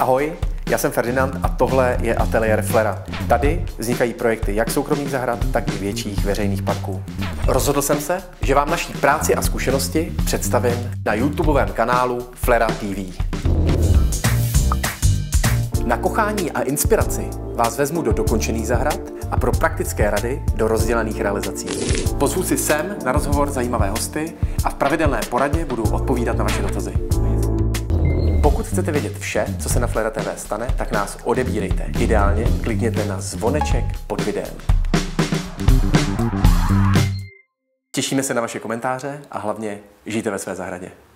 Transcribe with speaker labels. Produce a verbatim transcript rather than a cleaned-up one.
Speaker 1: Ahoj, já jsem Ferdinand a tohle je ateliér Flera. Tady vznikají projekty jak soukromých zahrad, tak i větších veřejných parků. Rozhodl jsem se, že vám naší práci a zkušenosti představím na YouTubeovém kanálu Flera T V. Na kochání a inspiraci vás vezmu do dokončených zahrad a pro praktické rady do rozdělených realizací. Pozvu si sem na rozhovor zajímavé hosty a v pravidelné poradě budu odpovídat na vaše dotazy. Pokud chcete vědět vše, co se na Flera T V stane, tak nás odebírejte. Ideálně klikněte na zvoneček pod videem. Těšíme se na vaše komentáře a hlavně žijte ve své zahradě.